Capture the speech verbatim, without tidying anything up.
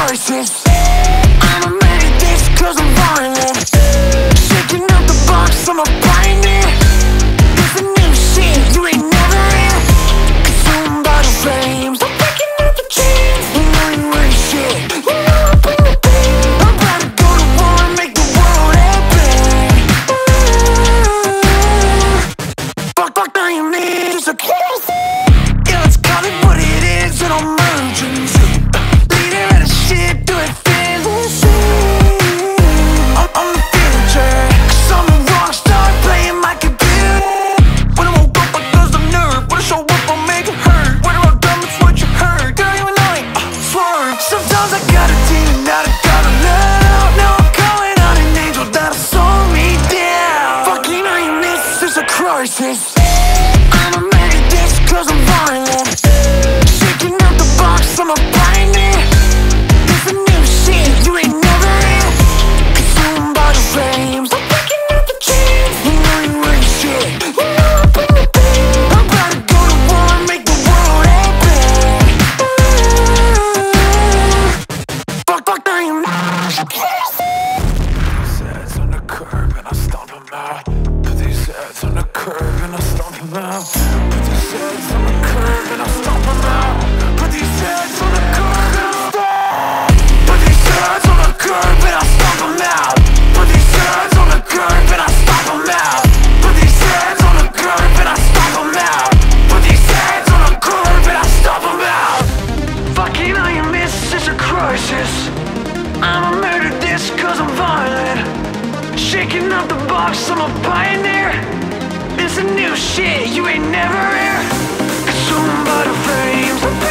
crisis. I'ma make this cause I'm violent. Shaking out the box, I'm a pioneer. This a new shit, you ain't never in. Consumed by the flames, I'm breaking out the chains. You know you ain't shit, you know I bring the pain. I'm about to go to war and make the world happen. Fuck, fuck, I am in, it's a case. Yeah, let's call it what it is, an emergency. Leader of the ship, do it fancy. I'm, I'm the future, cause I'm a rock star playing my computer. When I woke up, I lost the nerve. When I show up, I'll make it hurt. When I dumb, it's what you heard. Girl, you know it, uh, swerve. Sometimes I got a demon that I gotta love. Now I'm calling on an angel that'll slow me down. Fucking I am this, it's a crisis. I'ma make this cause I'm violent. Shaking out the box, I'm a pioneer. This a new shit, you ain't never in. Consumed by the flames, I'm breaking out the chains. You know you ain't shit, you know I bring the pain. I'm about to go to war and make the world happen. Fuck, fuck, I am These ads on the curb and I stomp them out. Put these ads on the curb and I stomp them out. Put these ads on the curb and I stomp them out. Put these ads on the curb and I stomp. Put these ads on the curb and I stomp them out. Put these ads on the curb and I stomp them out. Put these ads on the curb and I stomp them out. Put these ads on the curb and I stomp them out. Fucking I am this, it's a crisis. I'ma murder this cause I'm violent. Shaking out the box, I'm a pioneer. This a new shit, you ain't never in. Consumed by the flames.